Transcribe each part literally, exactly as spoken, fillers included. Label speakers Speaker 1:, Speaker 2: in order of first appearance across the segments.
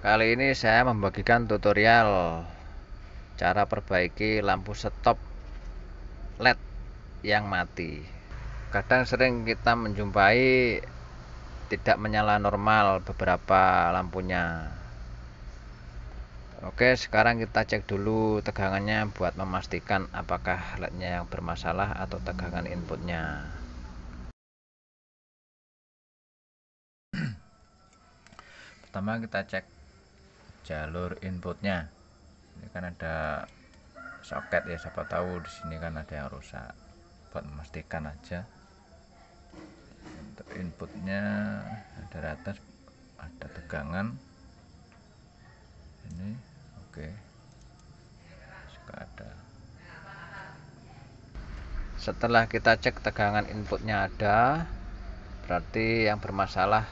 Speaker 1: Kali ini saya membagikan tutorial cara perbaiki lampu stop L E D yang mati. Kadang sering kita menjumpai tidak menyala normal beberapa lampunya. Oke, sekarang kita cek dulu tegangannya buat memastikan apakah L E D-nya yang bermasalah atau tegangan inputnya. Pertama kita cek jalur inputnya. Ini kan ada soket ya, siapa tahu di sini kan ada yang rusak. Buat memastikan aja. Untuk inputnya dari atas ada tegangan. Ini oke. Suka ada. Setelah kita cek tegangan inputnya ada, berarti yang bermasalah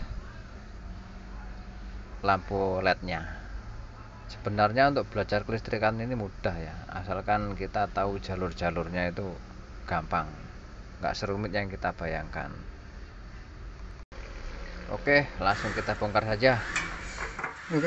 Speaker 1: lampu L E D-nya. Sebenarnya untuk belajar kelistrikan ini mudah ya, asalkan kita tahu jalur-jalurnya itu gampang, nggak serumit yang kita bayangkan. Oke, langsung kita bongkar saja.
Speaker 2: Oke.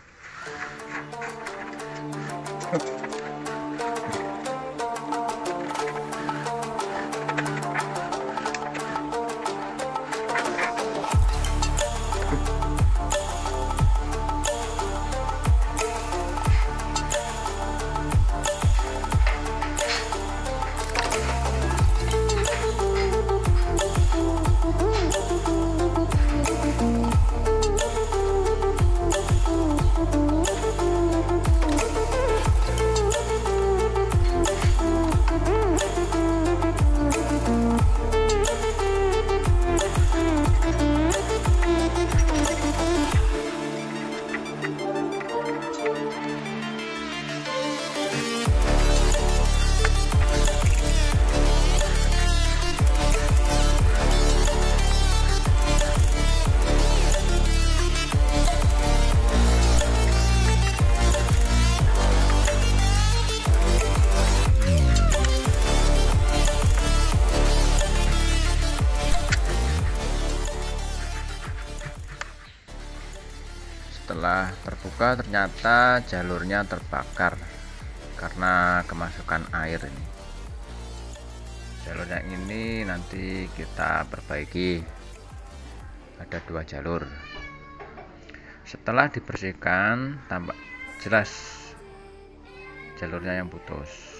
Speaker 1: Setelah terbuka ternyata jalurnya terbakar karena kemasukan air ini. Jalur yang ini nanti kita perbaiki, ada dua jalur. Setelah dibersihkan tampak jelas jalurnya yang putus.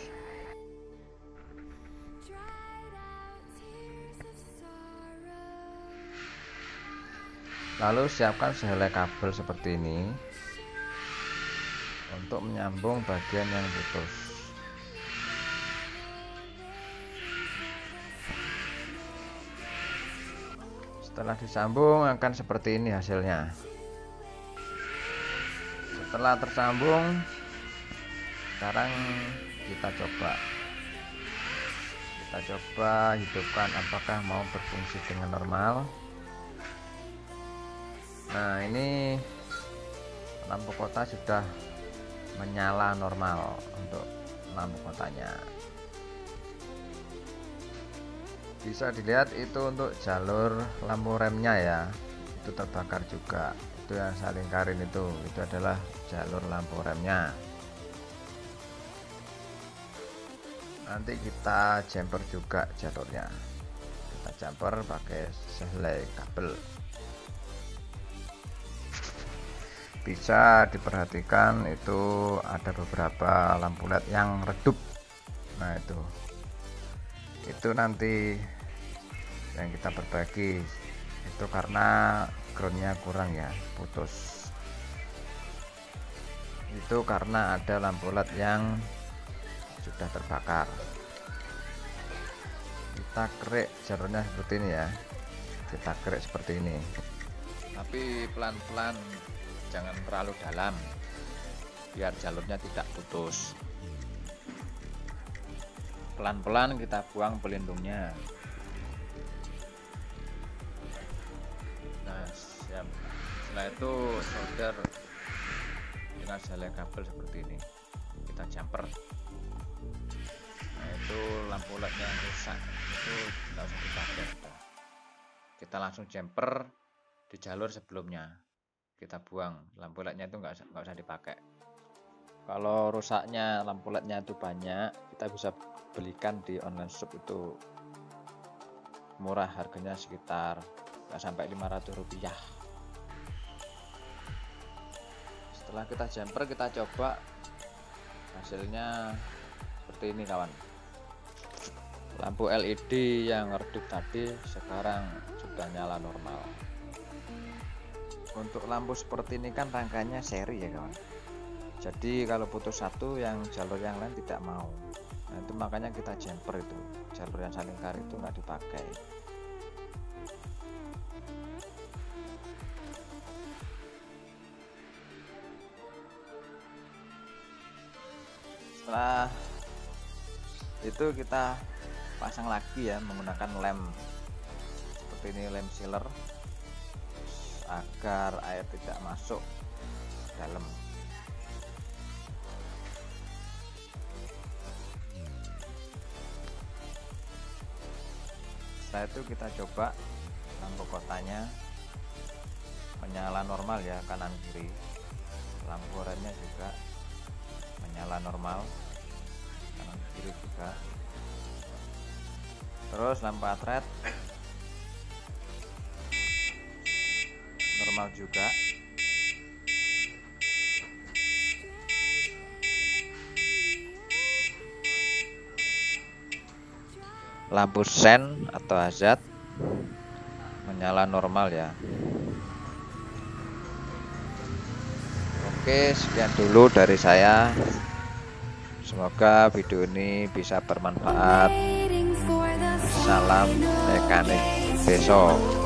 Speaker 1: Lalu siapkan sehelai kabel seperti ini untuk menyambung bagian yang putus. Setelah disambung akan seperti ini hasilnya. Setelah tersambung, sekarang kita coba. Kita coba hidupkan apakah mau berfungsi dengan normal. Nah, ini lampu kota sudah menyala normal untuk lampu kotanya. Bisa dilihat itu untuk jalur lampu remnya ya, itu terbakar juga. Itu yang saya lingkarin itu, itu adalah jalur lampu remnya. Nanti kita jumper juga jalurnya. Kita jumper pakai sehelai kabel. Bisa diperhatikan itu ada beberapa lampu L E D yang redup. Nah itu itu nanti yang kita perbaiki, itu karena groundnya kurang ya, putus. Itu karena ada lampu L E D yang sudah terbakar. Kita kerik jalurnya seperti ini ya, kita kerik seperti ini, tapi pelan-pelan, jangan terlalu dalam biar jalurnya tidak putus. Pelan-pelan kita buang pelindungnya. Nah, siap. Setelah itu solder dengan sehelai kabel seperti ini, kita jumper. Nah, itu lampu L E D yang rusak itu tidak usah dipakai, kita langsung jumper di jalur sebelumnya. kita buang. Lampu lednya itu nggak nggak usah dipakai. Kalau rusaknya lampu lednya itu banyak, kita bisa belikan di online shop, itu murah, harganya sekitar nggak sampai lima ratus rupiah. Setelah kita jumper, kita coba, hasilnya seperti ini kawan. Lampu L E D yang redup tadi sekarang sudah nyala normal. Untuk lampu seperti ini kan rangkanya seri ya kawan, jadi kalau putus satu yang jalur yang lain tidak mau. Nah itu makanya kita jumper, itu jalur yang saling kari itu nggak dipakai. Setelah itu kita pasang lagi ya menggunakan lem seperti ini, lem sealer, agar air tidak masuk dalam. Setelah itu kita coba lampu kotanya menyala normal ya, kanan kiri. Lampu oranye juga menyala normal, kanan kiri juga. Terus lampu atret normal juga. Lampu sen atau hazard menyala normal ya. Oke, sekian dulu dari saya. Semoga video ini bisa bermanfaat. Salam mekanik besok.